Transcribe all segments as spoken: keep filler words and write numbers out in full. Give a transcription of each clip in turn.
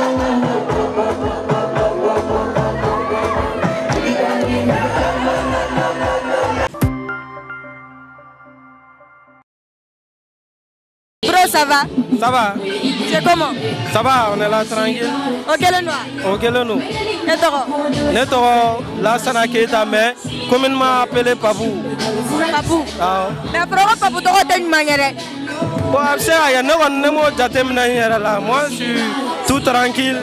Ça va? Ça va. C'est comment? Ça va, on est là tranquille. Ok le noir. Ok le nous. Netoro. Netoro, là ça n'a qu'à mais communément appelé Papou. Papou. Ah. Mais pourquoi Papou t'as une manière? Bon, c'est il y a non on ne mot j'attends là. Moi je suis tout tranquille,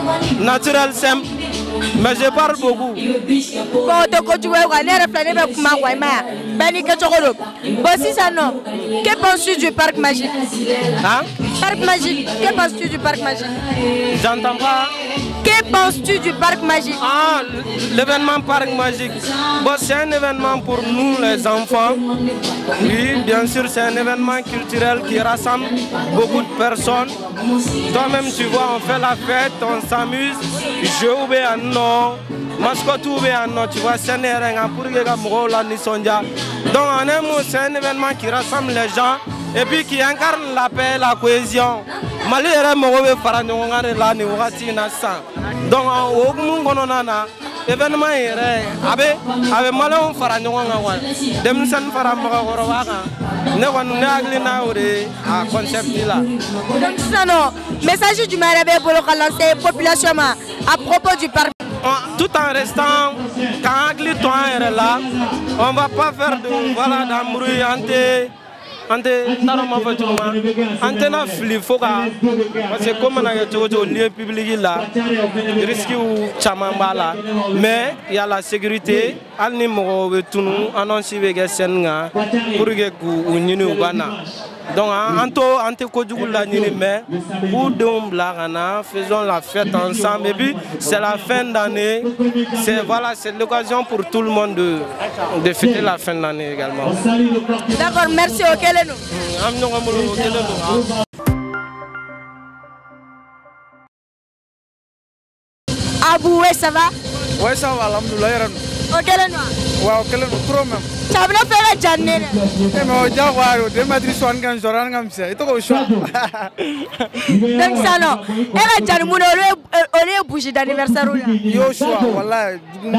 naturel simple. Mais je parle beaucoup. Bon, tu continues à aller réfléchir avec ma voix. Beni Kachokolo. Bon, si ça non, que penses-tu du parc magique? Hein? Parc magique. Que penses-tu du parc magique? J'entends pas. Que penses-tu du parc magique? Ah, l'événement parc magique. Bon, c'est un événement pour nous les enfants. Oui, bien sûr, c'est un événement culturel qui rassemble beaucoup de personnes. Toi-même, tu vois, on fait la fête, on s'amuse. Je ou bien non, mascotte ou bien non, tu vois, c'est un événement pour les gens. Donc, en un mot, c'est un événement qui rassemble les gens et puis qui incarne la paix, la cohésion. Mali est mauvais faranyonga de la niwati nasa. Donc, au monde on événement est abe abe malon faranyonga wa. Demsan faramba worowaga. Ne wanu ne agli na ore a concept là. Donc ça non, message du Marabé pour lancer population à propos du parc. Tout en restant, quand Agli Toin est là, on ne va pas faire de voilà d'embrouille entre ante naroma fatuma ante na flip foka parce que comme on a au lieu public là risque ou chamambala mais il y a la sécurité alni mo betunu annonce be senga pour que ku nyinu bana donc anto ante ko djugula nyini mais pour dom blagana faisons la fête ensemble et puis c'est la fin d'année, c'est voilà, c'est l'occasion pour tout le monde de de fêter la fin d'année également. D'accord, merci au Keleno. Abou, ouais, ça va? Ouais, ça va, alhamdoulilah. Au Keleno? Ouais, au Keleno, trop même. Ça va faire la journée. Eh, mais au Diawaro, deux matrices sont en Zoran comme ça. Et toi, au choix. Donc, ça non. Et la journée, on est bouger d'anniversaire. Yo, choix, voilà.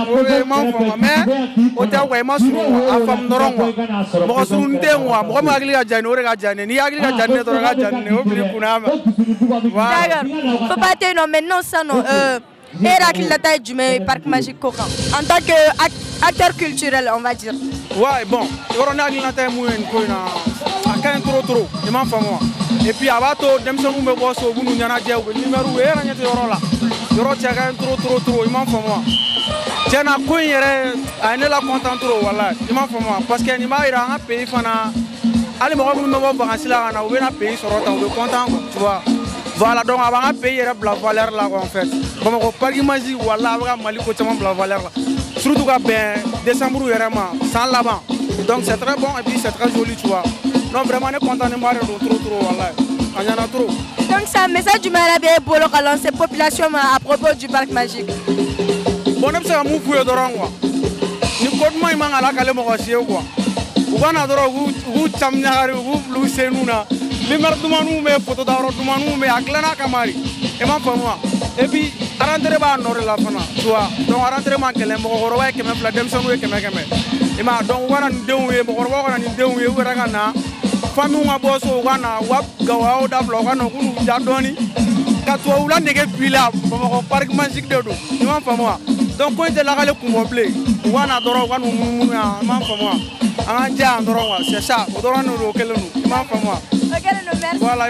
Mais, au Diawaro, moi, je suis à femme noron. Moi, je suis un démon. Moi, je suis un démon. Je suis un démon. Ni agli la journée, tu regardes journée. Oublie pour nous. D'accord. Faut pas te non, maintenant, ça non. Et la taille du parc magique Coca. En tant qu'acteur culturel, on va dire. Ouais, bon, on a la taille mouille, on trop trop, je m'en fais moi. Et puis, à Bato, dem se moume boss au bout, nous y en a déjà au numéro où est la là. Je retiens trop trop trop, je m'en fais moi. Tiens, à quoi il y a un la content trop, voilà, je m'en fais moi. Parce qu'il y a un pays, allez, moi, je me vois par là, on a un pays sur le temps, on est content, tu vois. Voilà, donc avant un pays, il y a la valeur là en fait. Comme on parle magique, voilà, on a Mali côté la valeur là. Surtout qu'à ben décembre vraiment, sans là-bas. Donc c'est très bon et puis c'est très joli, tu vois. Non, vraiment, on est content de voir trop trop, voilà. Il y en a trop. Donc c'est un message du Marabé pour lancer population à propos du parc magique. Bon, c'est un mot pour le dorang. Ni kodma imang ala kale mo kasi quoi. Ugana doro gu gu chamnyari gu blue senuna. Limar dumanu me photo daro dumanu me aklana kamari. Ema famwa. Et puis arandere ba nore la fana. Tu vois. Donc arandere man kele mo goro wa keme fla dem sonu keme keme. Ema donc wana ndewu mo goro wa na ndewu e wera kana. Famu wa boso wana wa gawa o da vlog wana kunu jadoni. Katwa ula nege pila mo parc magique de do. Ema famwa. Donc quand je la le kumble. Wana doro wana munu ema famwa. Anja doro wa c'est ça. Odoro no kele no. Ema famwa. Voilà.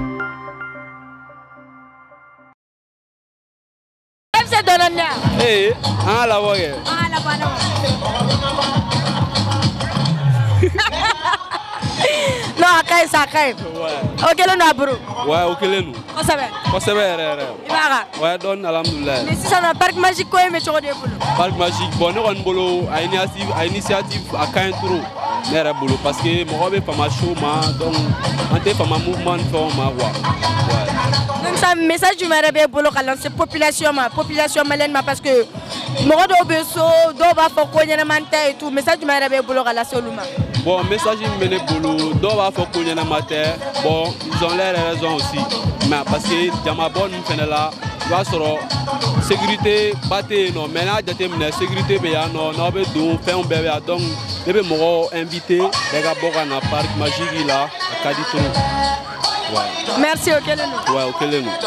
C'est Donania. Eh, ah la voie. Ah la bonne. Non, akay sakay. Ouais. Ok le nabru. Ouais, ok le nous. On savait. On savait. Ibara. Ouais, donne alhamdoulilah. Mais si ça na parc magique quoi mais tu vois des boulots. Parc magique, bon nous on bolo à initiative à initiative à Kaintro. Nera bolo parce que moi be pas ma show ma donc on était pas ma mouvement for ma voix. Ouais. Donc ça message du Marabé bolo à lancer population ma population malienne ma parce que moi do beso do ba fo ko nyana manta et tout message du Marabé bolo à la soluma. Bon, message mené bolo do ba fo ko nyana manta bon ils ont l'air raison aussi mais parce que Jamabon fait là b'a sɔrɔ sécurité ba tɛ yen nɔ mais n'a jateminɛ sécurité bɛ yan nɔ n'aw bɛ don fɛnw bɛɛ bɛ yan donc ne bɛ mɔgɔw invité bɛɛ ka bɔ ka na parc magique la a ka di trop. Merci o kelen don. Ouais o kelen don.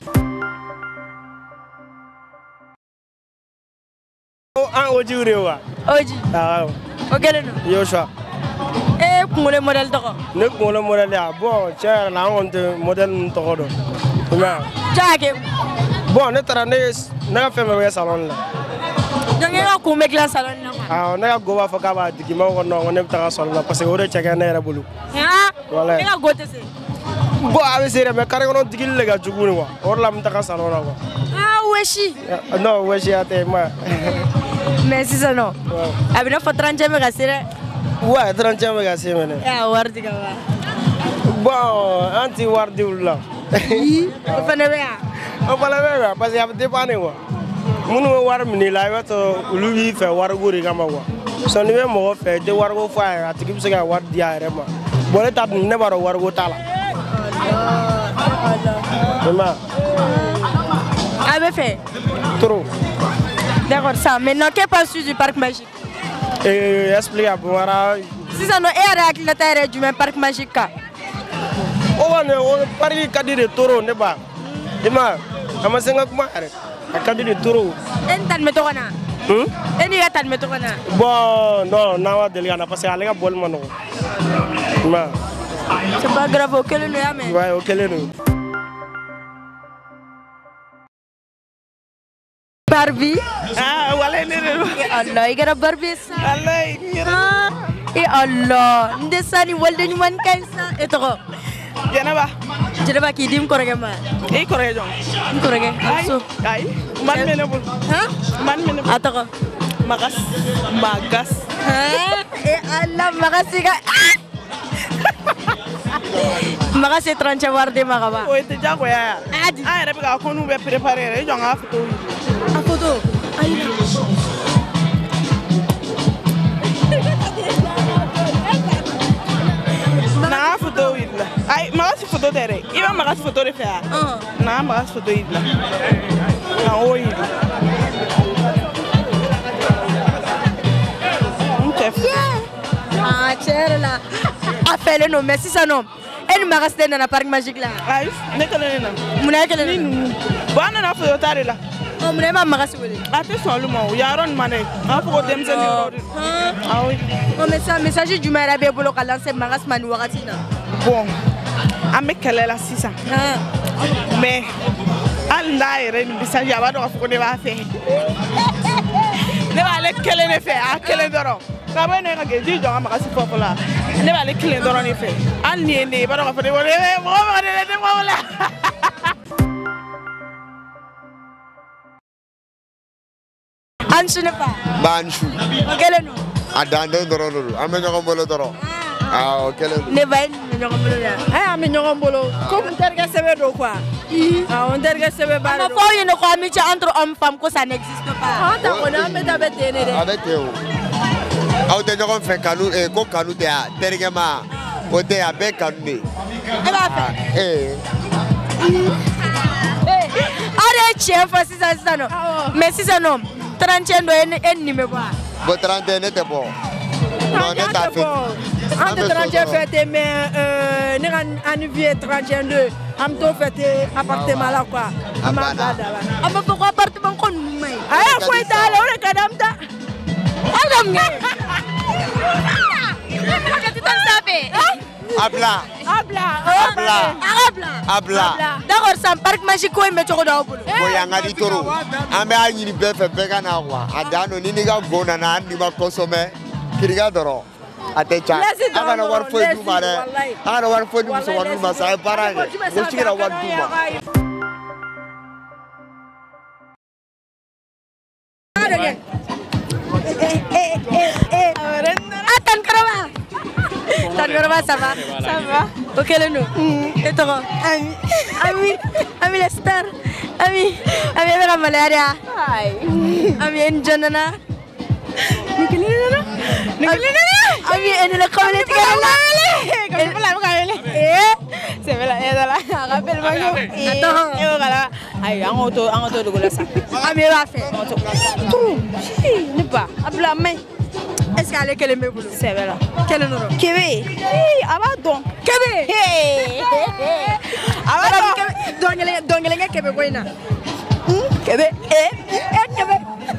An Oji wure wa. Oji. Awɔ. O kelen don. Yoshua. E kunkolo modèle tɔgɔ. Ne kunkolo modèle ya bon tiɲɛ yɛrɛ la an kɔni tɛ modèle ninnu tɔgɔ dɔn. Jaa kɛ. Bon ne taara ne ne ka fɛn bɛɛ bɛ kɛ salon la. Donc e ka kun bɛ dilan salon na quoi. Awɔ ne ka go b'a fɔ k'a b'a digi ma ko non ko ne bɛ taga salon la parce que o de cɛ ka ne yɛrɛ bolo. Wala. E ka go tɛ se. Bon a bɛ se dɛ mais carré kɔnɔ digili de ka jugu ni quoi o de la n bɛ taga salon la quoi. Ah weshi. Non weshi a tɛ ma. Mais sisan nɔ. A bɛ ne fɔ trente bɛ ka se dɛ. Ouais trente bɛ ka se mɛnɛ. E y'a wari di ka ban. Bon an ti wari di olu la. O fana bɛ yan. O fana bɛ yan parce que a bɛ dépend de quoi. Minnu bɛ wari minɛ i la i b'a sɔrɔ olu b'i fɛ wariko de kama quoi. Sisan n'i bɛ mɔgɔ fɛ i tɛ wariko fɔ a ye a tigi bɛ se ka wari di a yɛrɛ ma. Bon ne ta dun ne b'a dɔn wariko t'a la. A bɛ fɛ. Trop. D'accord ça maintenant que penses-tu du parc magique? Eh explique a bɔra. Sisan nɔ e yɛrɛ hakilinata yɛrɛ ye jumɛn parc magique kan? O kɔni o parc ka di de trop ne ba. I ma a ma se n ka kuma yɛrɛ a ka di de trop. E ni tani bɛ tɔgɔ na? E n'i ka tani bɛ tɔgɔ na? Bon non n'an ma deli ka na parce que ale ka bɔli ma nɔgɔ. I ma. C'est pas grave o kelen don y'a mɛn. Ouais o kelen don. Barbie. Ah, wala ne ne. Allah i kɛra Barbie sa. Allah i kɛra. E Allah n tɛ sa ni waliden ɲuman ka ɲi sa. E tɔgɔ? Jɛnɛba. Jɛnɛba k'i di n kɔrɔkɛ ma. I kɔrɔkɛ jɔn? N kɔrɔkɛ. Ayi ayi mani bɛ ne bolo. Mani bɛ ne bolo. A tɔgɔ? Magas. Magas. E Allah Magas ka. Magas ye trente wari di ma ka ban. O tɛ diyagoya ye. An yɛrɛ bɛ ka kɔnniw bɛɛ préparer yɛrɛ i jɔ n ka photo wuli. A photo? Ayi. N'an ka photo wuli la. Ayi Magas photo tɛ dɛ. I bɛ Magas photo de fɛ wa? N'an ka Magas photo wuli la. N'an k'o wuli. N tɛ fɛ. Ah tiɲɛ yɛrɛ la. A fɛlen don mais sisan nɔ e ni Magas tɛ nana parc magique la. Ayi ne kelen de nana. Munna e kelen de nana? Bon an nana photo ta de la. Ɔ munna e ma Magas wele? A tɛ sɔn olu ma o yan yɔrɔ nin ma ne. An b'a fɔ ko denmisɛnnin yɔrɔ de. Awɔ. Ɔ mais sisan message jumɛn yɛrɛ b'e bolo ka lancer Magas ma nin wagati in na? Bon an bɛ kɛlɛ la sisan. Mais hali n'a yɛrɛ ni message a b'a dɔn k'a fɔ ko ne b'a fɛ. Ne b'ale kelen de fɛ a kelen dɔrɔn. K'a bɔ ne ka kɛ ji jɔ n ka Magas fɔfɔ la. Ne b'ale kelen dɔrɔn de fɛ. Hali ni ye ne ye i b'a dɔn k'a fɔ ne mɔgɔ mɔgɔ de la ne mɔgɔ la. An su ne fa? Ban su. O kelen don? A dan den dɔrɔn de don an bɛ ɲɔgɔn bolo dɔrɔn. Awɔ o kelen don. Ne ba e ni bɛ ɲɔgɔn bolo la? Ayi an bɛ ɲɔgɔn bolo comme n terikɛ sɛbɛn don quoi. Awɔ n terikɛ sɛbɛn ba de don. A ma fɔ aw ɲɛna ko amitié entre hommes femmes ko ça n'existe pas. An ta kɔni an bɛ taa bɛ ten de dɛ. A bɛ ten o. Aw tɛ ɲɔgɔn fɛ kanu ko kanu tɛ yan terikɛ ma o tɛ yan a bɛɛ kanu de. E b'a fɛ? Ee. Aw de ye tiɲɛ fɔ sisan sisan nɔ mais sisan nɔ trente dɔ e ni nin bɛ bɔ wa? Bon trente ne tɛ bɔ. Non ne t'a fɛ. An tɛ trente fêter mais ne ka anniversaire ye trente deux an bɛ t'o fêter appartement la quoi. A banna. A ma fɔ ko appartement ko ninnu man ɲi. Ayi foyi t'a la o de ka di an bɛ taa. Aw ka mun kɛ? A tɛ taa sanfɛ. A bila. A bila. A bila. A ka bila. A bila. D'accord sisan parc magique ko in bɛ cogo d'aw bolo. Bon yan ka di toro an bɛ a ɲini bɛɛ fɛ bɛɛ ka na quoi a dan don ni n'i ka go nana hali n'i ma consommé kirika dɔrɔn a tɛ ca an kana wari foyi d'u ma dɛ an kana wari foyi di musomaninw ma sa a ye baara kɛ o si kana wari d'u ma. Tan Karaba. Tan Karaba ça va? Ça va. O kelen don? E tɔgɔ? Ami. Ami. Ami la star. Ami. Ami e bɛ ka maloya de wa? Ayi. Ami e ni jɔn nana? Ni kelen nana? Ni kelen nana? Ami e ni la kamalen tigɛ la. C'est vrai, elle est là. Rappelle-moi. Attends. Et voilà. Aïe, on auto, on auto de ça. Ah, mais va faire. Ne pas. Abla main. Est-ce qu'elle est quelle est mes boulots? C'est vrai. Quel est le nom? Kébé. Abadon. Kébé. Abadon. Donc, elle donc elle est Kébé quoi na? Kébé. Eh, eh Kébé.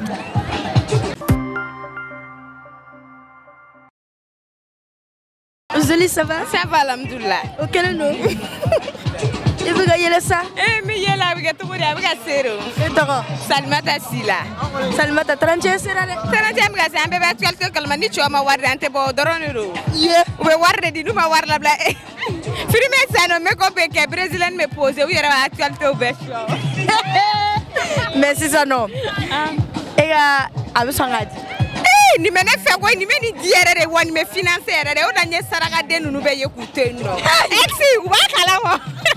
Zoli, ça va? Ça va, alhamdoulilah. Oh, quel est le nom? Il veut gagner ça? Eh, mais il y a la biga tout le monde avec un zéro. C'est d'accord. Salimata Sila. Salimata trente et un c'est là. trente et un biga c'est un bébé actuel que le mani tu as ma warde ante bo doronero. Yeah. Ou warde di nous ma warde la bla. Filme ça non me copé que brésilien me pose ou yera actuel que obesho. Mais c'est ça non. Et ga abu sangadi. Ni mene fe ko ni meni diere re woni me financer re o danye saraka de nunu be yekute no. Exi wa kala wo.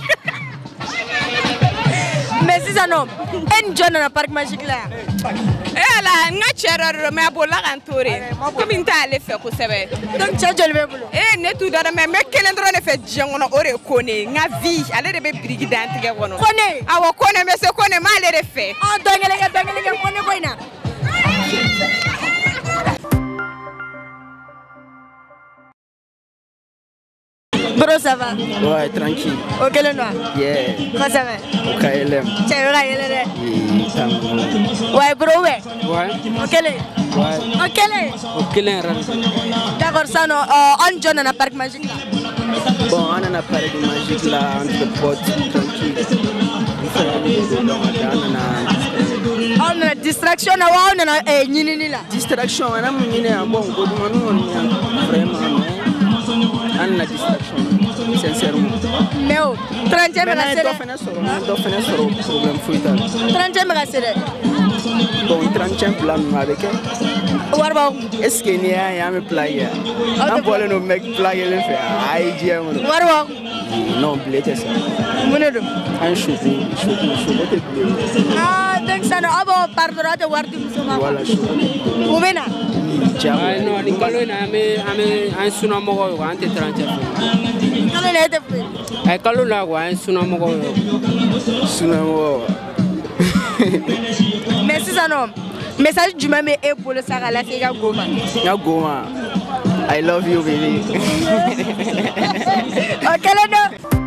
Mais c'est ça non. En John na parc magique là. Eh la nga cherero me abola kantore. Comme inta ale fe ko sebe. Donc tu as jolé boulot. Eh ne tu dara me me kelendro ne fe djangono ore kone nga vie ale de be brigidante ge wono. Kone. Awo kone me se kone ma ale de fe. Ah dongele ga dongele ga kone koina. Bro, ça va? Ouais, tranquille. Au quel noir? Yeah. Comment ça va? Au K L M. Tu es là, il est là. Ouais, bro, ouais. Ouais. Au quel est? Ouais. Au quel est? Au quel est? D'accord, ça, non. On joue dans un parc magique là. Bon, on a un parc magique là, entre potes, tranquille. On a distraction, on a une nini là. Distraction, on a une nini, bon, vraiment. On a distraction, sincèrement. Mais oh, trentième mais là, on doit faire un problème fouillard. trentième rassé. Bon, trentième plan avec elle. Warbo. Est-ce qu'il y a un player? On voit nos mecs player le faire. Aïe, Dieu. Warbo. Non, blé, ça. Monedo. Un choukou, choukou, choukou. Ah, donc ça non. Ah bon, pardon, de voir du mouvement. Voilà, choukou. Où venez? Ah non, Nicolas, ame ame un suna mogo, un te trente. Nicolas est fait. Eh, kalau là, ouais, un suna mogo. Suna mogo. Mais c'est ça non. Message du même est pour le Sarala, c'est ya Goma. Ya Goma. I love you, baby. Ok, là non.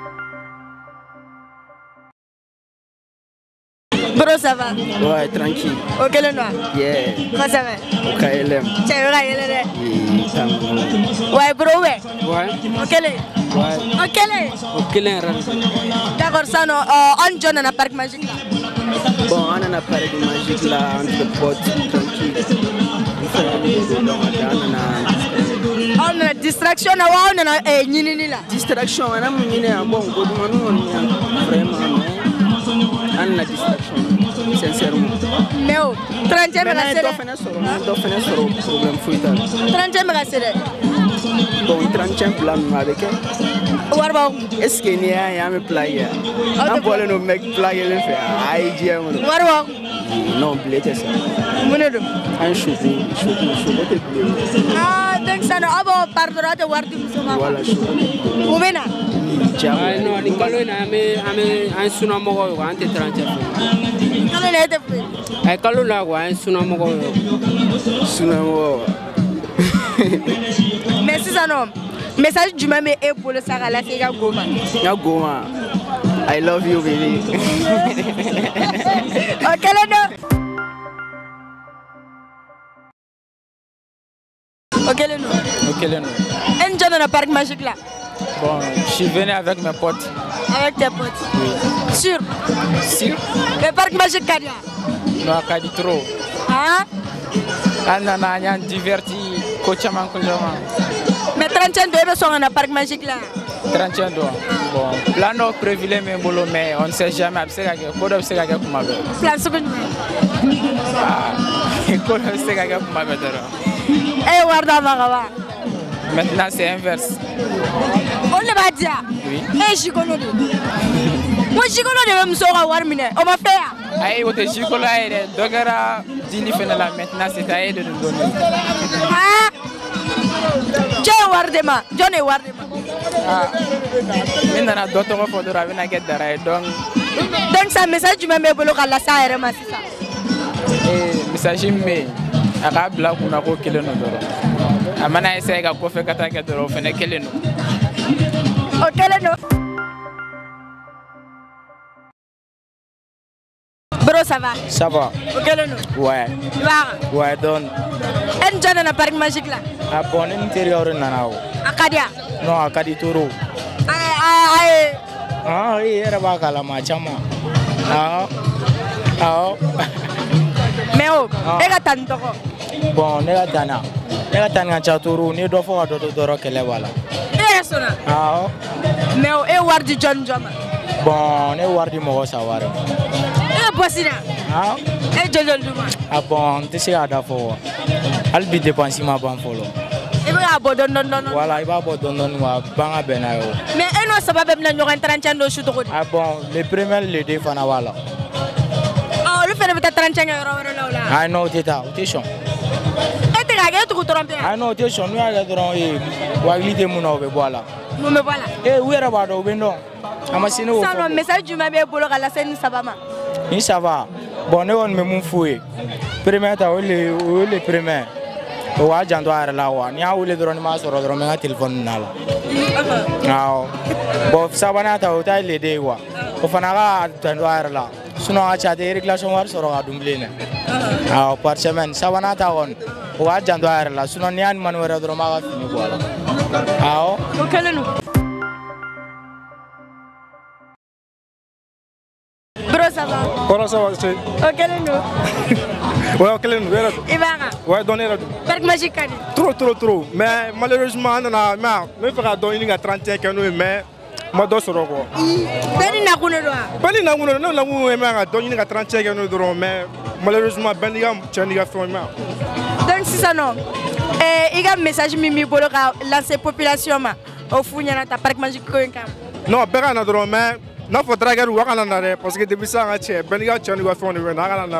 Bro, ça va? Ouais, tranquille. Au quel noir? Yeah. Comment ça va? Au K L M. Tu es là, il est là. Ouais, bro, ouais. Ouais. Au quel est? Ouais. Au quel est? Au quel est? D'accord, ça non. On joue dans un parc magique là. Bon, on a un parc magique là, entre potes, tranquille. On a distraction, on a une nini là. Distraction, on a une nini, bon, vraiment. On a distraction, sincèrement. Mais oh, trentième rassé. On doit faire un problème fouillard. trentième rassé. Bon, trentième plan avec elle. Warbo. Est-ce qu'il y a un player? On voit nos mecs player le faire. Aïe, Dieu. Warbo. Non, blé, ça. Monedo. Un choukou, choukou, choukou. Ah, donc ça non. Ah bon, pardon, de voir du mouvement. Voilà, choukou. Où venez? Ah non, Nicolas, ame ame un suna mogo, un te trente. Nicolas est fait. Eh, kalau là, ouais, un suna mogo. Suna mogo. Mais c'est ça non. Message du même est pour le Sarala, c'est ya Goma. Ya Goma. I love you, baby. Ok, là non. Ok, là non. Ok, là non. On joue dans un parc magique là. Bon, je suis venu avec mes potes. Avec tes potes? Oui. Sûr? Sûr? Le parc magique Kadia? Non, Kadi trop. Hein? On a diverti, coachaman, coachaman. Mais trente ans de sont dans un parc magique là. trente ans. Bon, plan prévu mes boulots, mais on ne sait jamais. C'est quoi c'est quoi comme ça? Plan ce que ah, quoi c'est quoi comme ça? Eh, Warda Marava. Maintenant, c'est inverse. On ne va dire. Oui. Eh, Chicolo. Moi, Chicolo de me sera warmine. On va faire. Aïe, votre Chicolo est de Dogara, Dini Fenala. Maintenant, c'est à elle de nous donner. Ah! John Wardema. John Wardema. Ah, min nana dɔ tɔgɔ fɔ dɔrɔn a bɛna kɛ dara ye donc. Donc ça message jumɛn b'e bolo ka lase a yɛrɛ ma sisan? Eh, message min bɛ yen a k'a bila a kunna ko kelen don dɔrɔn. A mana essayer ka kɔfɛ ka taa kɛ dɔrɔn o fɛnɛ kelen don. O kelen don. Bro, ça va? Ça va. Ok, le nom? Ouais. Tu vas? Ouais, donne. Et tu as un parc magique là? Ah bon, on est intérieur de Nanao. Akadia? Non, Akadi Toro. Ah, ah, ah, oui, il y a pas de machama. Ah, ah. Mais oh, tu as un temps. Bon, on est à Tana. On est à Tana Chaturu, on est deux fois à Dodoro Kelewala. Eh, ça. Ah. Mais oh, et Wardi John Jama? Bon, on est Wardi Moro Sawara. Possible. Ah. Et je le dis. Ah bon, tu sais à d'affaire. Elle vit dépenser ma banque follow. Il va abandonner non non. Voilà, il va abandonner moi banga benayo. Mais elle ne sait pas même nous rentrer trente ans de chute. Ah bon, les premiers les deux fana voilà. Oh, le fait de mettre trente ans euro là. Ah non, tu t'as, tu es chiant. Et tu as gagné tout trompé. Ah non, tu es chiant, nous allons dans et wagli de mon ove voilà. Nous me voilà. Eh, où est la barre au bendo? Amasine au. Ça non, message du même pour le galasser ni ça va ma. Ni ça va. Bon, nous on me mon fouet. Premier ta le le premier. O wa jando ara la wa. Ni a wule drone ma soro drone ma téléphone na la. Ah. Bon, ça va na ta o ta le de wa. O fana ga jando ara la. Sinon a cha de régulation war soro ga dumble ne. Ah, par semaine ça va na ta on. O wa jando ara la. Sinon ni an man wara drone ma ga fini voilà. Ah. O kele nous. Bro, ça va? Voilà, ça va, c'est. Ok, le nous. Ouais, ok, le nous. Il va? Ouais, donner la. Parc magique, trop, trop, trop. Mais malheureusement, on a. Mais il faudra donner une trente et un ans, mais. Ma dose sera quoi? Beni na kuno doa. Beni na kuno, non, la kuno, mais donner une trente et un ans, mais malheureusement, Beni a tenu à faire. Donc, si ça non. Et il y a un message mimi pour lancer population au Founia, ta parc magique. Non, Beni na drôme, mais. Non, il faudra que vous ayez parce que depuis ça, il y a des gens qui ont fait un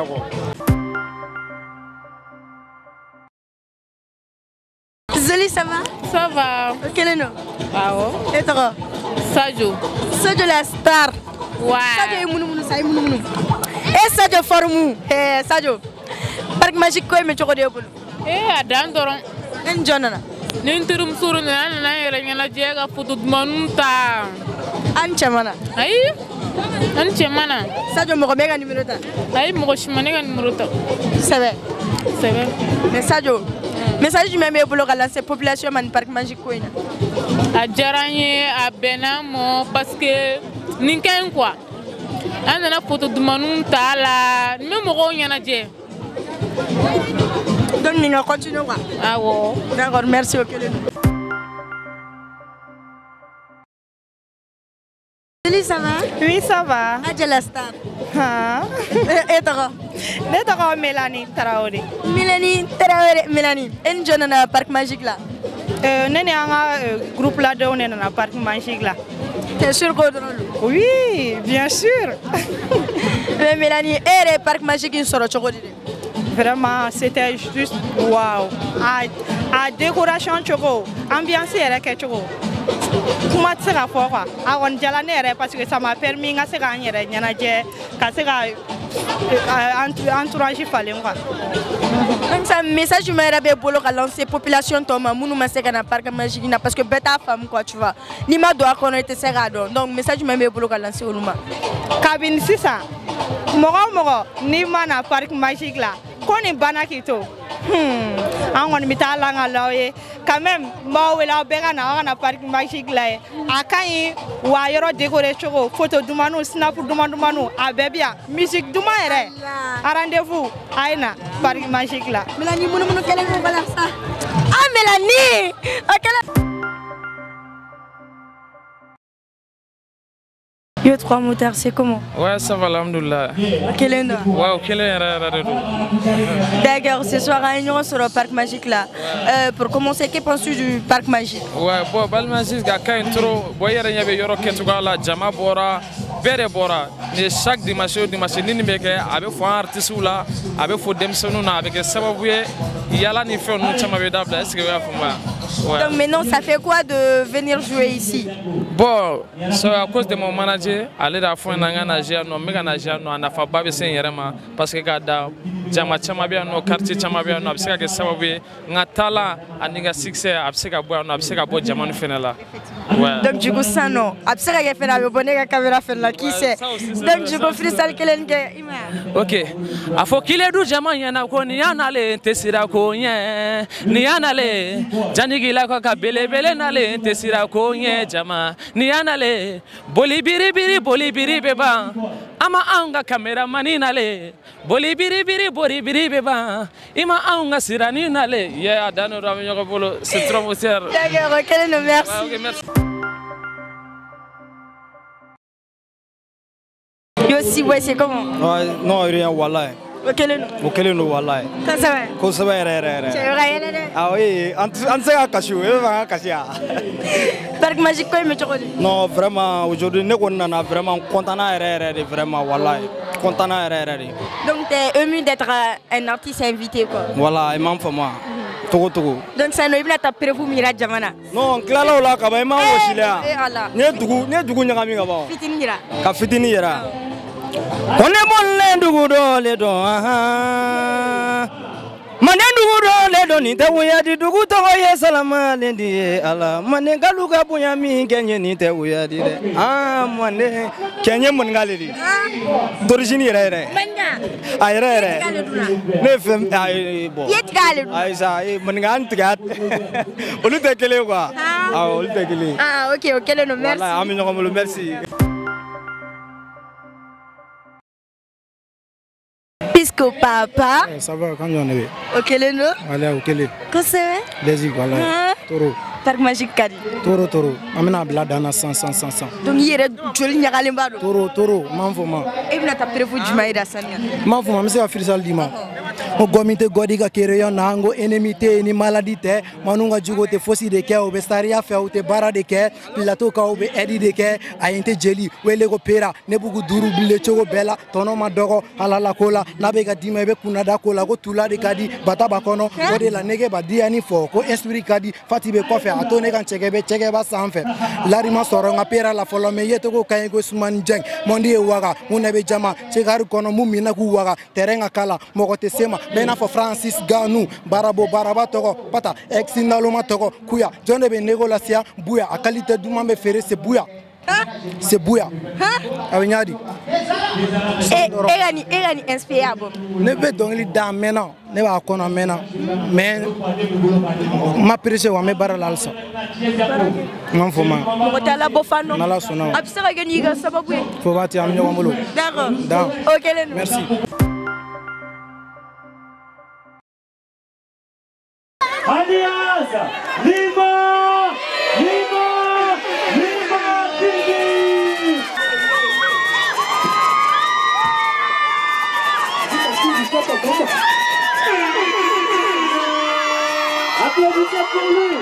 Zoli, ça va? Ça va. Quel est le nom? Bravo. Et toi? Sadio. Sadio la star. Ouais. Sadio est mounou mounou, ça est mounou mounou. Et Sadio formou. Eh, Sadio. Parc magique, quoi, mais tu connais pas? Eh, Adam Doron. Un Jonana. N'interum sur le nan, n'a rien à dire à photo de Manunta. Anchamana. Aïe, Anchamana. Sadio me remet un numéro. Aïe, moi je m'en ai un numéro. C'est vrai. C'est vrai. Mais Sadio, message du même pour la population man parc magique quoi. À Djaranye, à Benamo, parce que n'importe quoi. On a la photo de Manunta là, même au y en a dit. Donc nous continuons. Ah ouais. D'accord, merci ok. Salut, ça va? Oui, ça va. Adja la star. Ah. Et toi? Et toi, Mélanie Traoré. Mélanie Traoré, Mélanie. Et nous sommes dans le parc magique là. Euh, nous sommes dans un groupe là, on est dans le parc magique là. T'es sûr qu'on est dans le? Oui, bien sûr. Mais Mélanie, et le parc magique, ils sont là. Vraiment, c'était juste waouh. À décoration, ambiance, comment tu sais quoi? On dirait parce que ça m'a permis de se gagner, entourage fallait quoi. Donc ça message me rabé bolo ka lancer population toma munu ma seka na parc magique parce que beta femme quoi tu vois. Ni ma doit connaître ces gars donc message me rabé bolo ka lancer oluma. Cabine sisa. Moro moro ni ma na parc magique là. Koni bana kito. Hmm. On mi ta langa lawe. Quand même, moi wela bega na na parc magique là. Akai wa yoro décorer choko photo dumanu snap dumanu dumanu a bebia musique dumaire. A rendez-vous aina parc magique là. Mélanie munu munu kele ko bala ça. Ah Mélanie. OK. Yo trois motards, c'est comment? Ouais, ça va, alhamdoulilah. Quel est le nom? Ouais, quel est le nom? D'accord, ce soir, on sur le parc magique là. Euh, pour commencer, que penses-tu du parc magique? Ouais, bon, le parc magique, il y a un trop. Bon, il y a un yoro qui est là, Jama Bora, Bere Bora. Et chaque dimanche, dimanche, il y a un artiste là, avec un Demson, avec un Sababoué. Il y a là, il fait un autre Est-ce que vous avez fait? Ouais. Donc maintenant, ça fait quoi de venir jouer ici? Bon, c'est à cause de mon manager. Aller à fond dans un agent, non, mais un agent, non, on a fait pas besoin de parce que quand jama chama bien, no quartier chama bien, no, abseka que ça va bien, ngatala, aniga succès, abseka bois, no, abseka bois jama nous fait là. Ouais. Donc du coup ça non, abseka que fait la bonne caméra fait là, qui c'est? Donc du coup freestyle kelen que ima. Ok. Afo kile du jama yana ko ni yana le tesira ko nye, ni yana le, jani gila ko ka bele bele na le tesira ko nye jama, ni yana le, boli biri biri boli biri beba, ama anga kamera mani na le, boli biri biri boli biri beba, ima anga sirani na le, yeah, dano ramyo ko bolo, c'est trop cher. D'accord, quel est le merci? Ouais, ok, merci. Yo si ouais c'est comment? Ouais, non rien wallahi. Quel est le? Quel est le wallahi? Ça ça va? Ko ça va re re. C'est vrai re re. Ah oui, en en ça kashu, e va kashia. Parc magique quoi me chokodi? Non, vraiment aujourd'hui ne ko nana vraiment content na re re vraiment wallahi. Content na re re. Donc tu es ému d'être un artiste invité quoi. Voilà, imam for moi. Togo togo. Donc ça no ibna ta prévu mira jamana. Non, klala la ka ba imam wosila. Eh Allah. Ne dugu, ne dugu nyami ga ba. Fitini mira. Ka fitini yara. Kone molle dugu do le do aha. Mane dugu do le do ni te wuya di dugu to ye salama le di ala. Mane galu ga bunya mi kenye ni te wuya di de. Ah mane kenye mon ngale di. D'origine yere yere. Manga. Ay yere yere. Ne fem ay bo. Yet gale. Ay sa ay mon ngan tigat. Olu te kele quoi. Ah olu te kele. Ah OK, OK le no merci. Voilà, ami ngomolo merci. Pisco papa. Ça va quand on est. OK le no? Voilà, OK le. Qu'est-ce que c'est? Les voilà. Toro. Parc magique kadi. Toro toro. Amena bla dana cent cent cent cent. Donc yere joli nyagale mbado. Toro toro, manfoma. Ibna ta prévu jumaïda sanya. Manfoma, mais c'est à freestyle dima. O gomite godiga kereyo nango enemite ni maladie te manunga jugo te fosi de ke o bestaria fe o te bara de ke pilato ka o be edi de ke ayente jeli wele go pera ne bugu duru bile chogo bela tono madogo halala kola nabe ga dima be kunada kola go tula de kadi bata bakono o de la nege ba diani fo ko esprit kadi fatibe ko fe atone kan chegebe chegeba sanfe larima soronga pera la folo me yeto go kay go suman jeng mondi e waga munabe jama chegaru kono mumina ku waga terenga kala moko te sema Bena for Francis Ganou, Barabo Baraba Togo, Pata, Exindaloma Togo, Kuya, John de Benegolasia, Bouya, à qualité du mambe ferré, c'est Bouya. C'est Bouya. Avignadi. Et Egani, Egani inspirable. Ne veut donc les dames maintenant, ne va qu'on a maintenant. Mais ma prêche ou mes barres l'alsa. Non, faut ma. Motala Bofano. Nala sona. Absara Ganiga Sababwe. Faut bâtir un million de D'accord. Ok, merci. Alias, Lima, Lima, Lima T V. Applaudissez pour lui.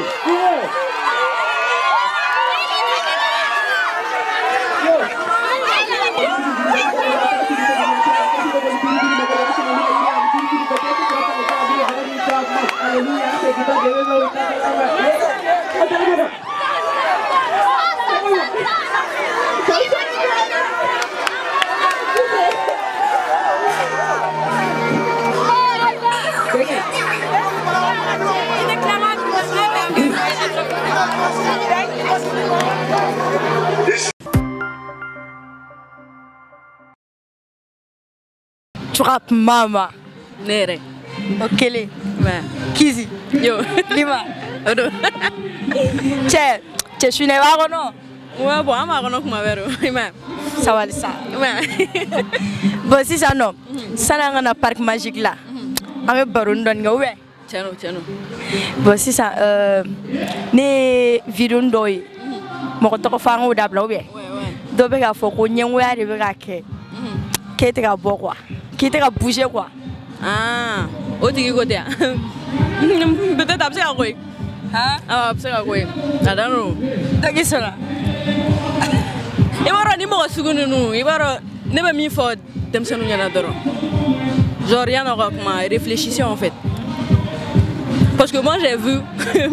Tu rappes Mama. Nere. Okele. Ouais. Kizi. Yo. Lima. Odo. Che, che suis né wa non. Ouais, bon, ama kono kuma vero. Ima. Ça va ça. Ouais. Bon, si ça non. Ça na na parc magique là. Avec baron don nga ouais. Tiano, tiano. Bon, si ça euh ne vidéo ndoy. Mo to ko fa ngo dabla ouais. Ouais, ouais. Do be ga fo ko nyen we ari be ga ke. Ke te ga bo quoi. Qui était à bouger quoi. Ah, au tigre côté. Peut-être après à quoi. Hein? Ah, après à quoi. I don't know. Donc qu'est-ce là? Il va rendre numéro seconde nous. Il va ne pas mis fort dem senu yana doro. Genre rien n'aura comment réfléchissez en fait. Parce que moi j'ai vu.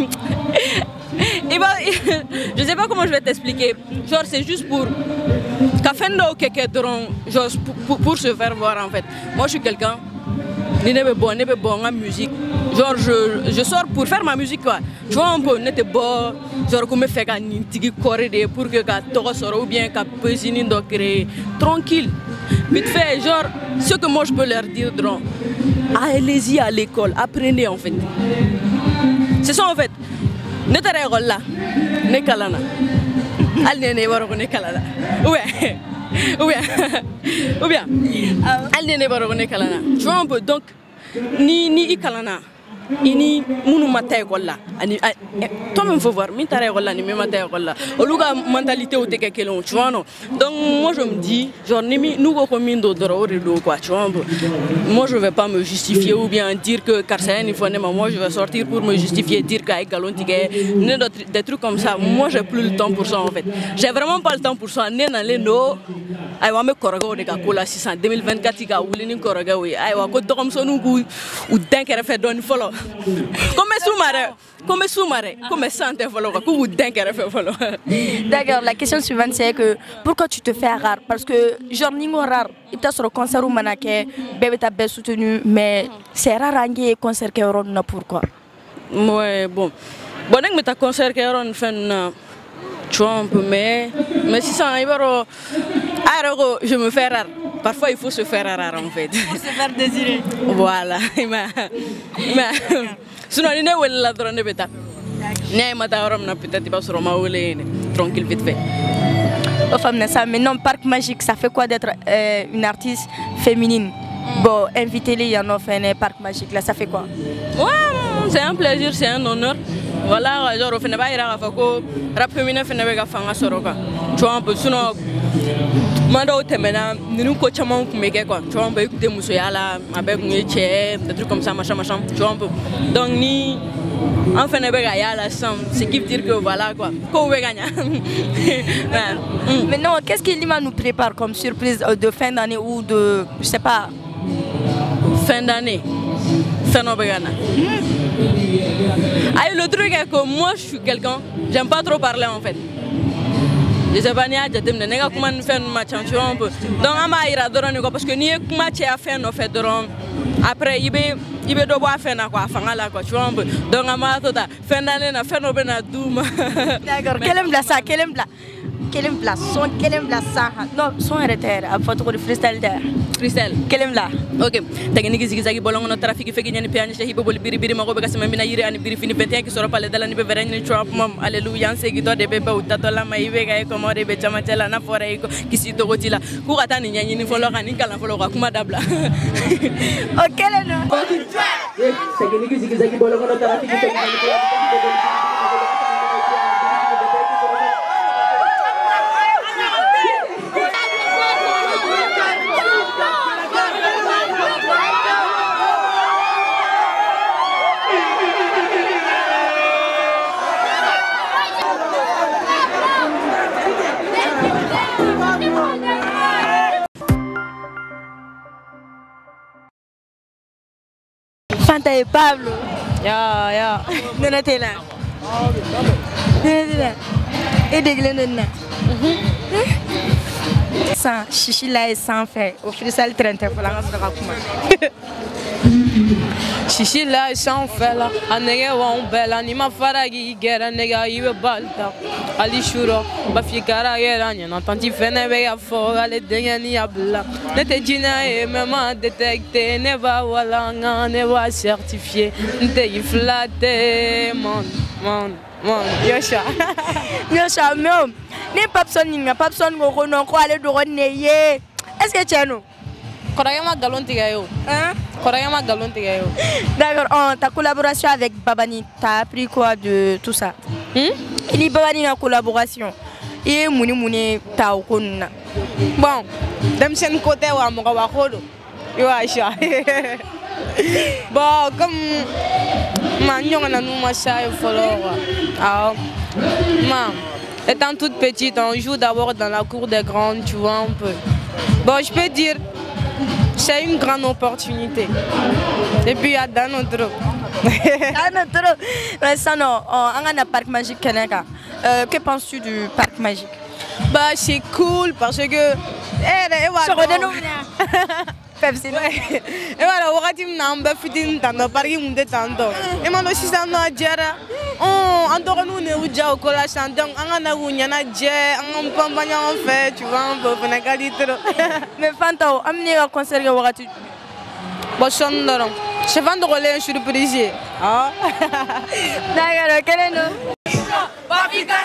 Et bah, je sais pas comment je vais t'expliquer. Genre c'est juste pour genre pour, pour se faire voir en fait. Moi je suis quelqu'un, ni ne bon, ne bon en musique. Genre je, je sors pour faire ma musique quoi. Tu vois un peu, n'était bon, genre comme fait qu'un tigi corridor pour que qu'à toi sort ou bien qu'à pesiner donc créer tranquille. Vite fait, genre ce que moi je peux leur dire, donc allez-y à l'école, apprenez en fait. C'est ça en fait. Ne t'arrête là, ne kalana. Allez ne voir ne kalana. Ouais. Ou bien, ou bien, allez ne voir ne kalana. Tu vois un peu donc ni ni kalana. Ini munu matin là toi même faut voir mi tare là ni même matin là au luga mentalité au teke kelon tu vois non donc moi je me dis genre ni nous ko min do doro do quoi tu vois moi je vais pas me justifier ou bien dire que car c'est une fois moi je vais sortir pour me justifier dire qu'avec galon tige des trucs comme ça moi j'ai plus le temps pour ça en fait j'ai vraiment pas le temps pour ça né dans les no ay wa me koroga de ka kola six cents deux mille vingt-quatre ka wuli ni koroga oui ay wa ko dokom so nu ku ou denkere fait don follow comme sous-marin, comme sous-marin, comme santé follow ka ku denkere fait follow. D'accord, la question suivante c'est que pourquoi tu te fais rare parce que genre ningo rare, il t'a sur le concert ou manake, bébé t'a bien soutenu mais c'est rare angi concert que on a pourquoi? Ouais, bon. Bon nek me ta concert que on fait na tu vois un peu mais mais si ça ibaro alors je me fais rare. Parfois il faut se faire rare en fait. Pour se faire désirer. Voilà. Sinon il n'est pas là dans le bêta. N'est pas là dans peut-être il va se remettre tranquille vite fait. Aux femmes ça maintenant Parc Magique ça fait quoi d'être euh, une artiste féminine? Bon invitez-les il y en a fait un Parc Magique là ça fait quoi? Ouais c'est un plaisir c'est un honneur. Voilà genre au final pas ira faire quoi rap féminin fait n'avait qu'à faire un soroka. Tu vois un peu sinon Mando temena nous coach amon kumeke quoi tu vois on peut écouter musoyala avec une des trucs comme ça machin machin tu vois un peu donc ni enfin ne bega yala sam c'est qui veut dire que voilà quoi qu'on veut gagner. Maintenant qu'est-ce que Lima nous prépare comme surprise de fin d'année ou de je sais pas fin d'année fin novembre. Ah le truc est que moi je suis quelqu'un j'aime pas trop parler en fait. Je sais pas ni à dire de nègre comment faire un match tu vois un peu donc on va ira dormir parce que ni match à faire on fait dormir après il be il be dobo faire na quoi faire là quoi tu vois un peu donc on va tout fin d'année na faire no bena douma. D'accord quel aime la ça quel aime la quel aime la son quel aime la ça non son arrêter à photo de freestyle der freestyle quel aime la ok technique zigzag bolong no trafic fait gagner piano chez hibo bol biri biri mako be kasama mina yiri ani biri fini pete qui sera pas le dalani be verani trap mom alléluia c'est qui doit de bébé ou tatola maibe ga ko mo de be chama chela na fore ko kisi to gotila ku kata ni nyanyi ni folo kan kala folo ko kuma dabla ok le no technique zigzag bolong no trafic fait Fanta et Pablo. Ya ya. Nana t'es là. Nana t'es là. Et des glennes. Sans chichi là et sans fait. Au freestyle trente pour la race de Rakuma. Chichi là et sans fait là. Anega wa un bel anima faragi gera nega ibe balta. Ali shuro ba fikara gera nya n'entends fene be ya fo ale denga ni abla. Ne te dina e mema détecté ne va wala nga ne va certifié. Nte iflate mon mon mon yosha. Yosha même. Ne papson ninga papson go kono ko ale do neye. Est-ce que tu as nous? Korayama galon tigayo. Hein? Korayama galon tigayo. D'accord, en ta collaboration avec Babani, t'as appris quoi de tout ça? Hmm? Il est Babani en collaboration. Et mouni mouni ta okonna. Bon, dem sen côté wa mo wa khodo. Yo Aisha. Bon, comme ma nyonga nous ma chaye follow. Ah. Maman, étant toute petite, on joue d'abord dans la cour des grands, tu vois un peu. Bon, je peux dire c'est une grande opportunité. Et puis il y a dans notre Mais ça non, on a un parc magique Keneka. Euh, que penses-tu du parc magique? Bah c'est cool parce que eh et voilà. Pepsi. Et voilà, wakati mnamba fitin tando parki munde tando. E mando sisa no ajara. Oh, andoro nous ne uja okola sandong anga wunya na je anga pambanya en fait, tu vois un peu na kalitro. Mais Fanta, amni ga concert ga wakati. Boshondoro. Je vends de surprise. Ah. D'accord, quel est le? Papi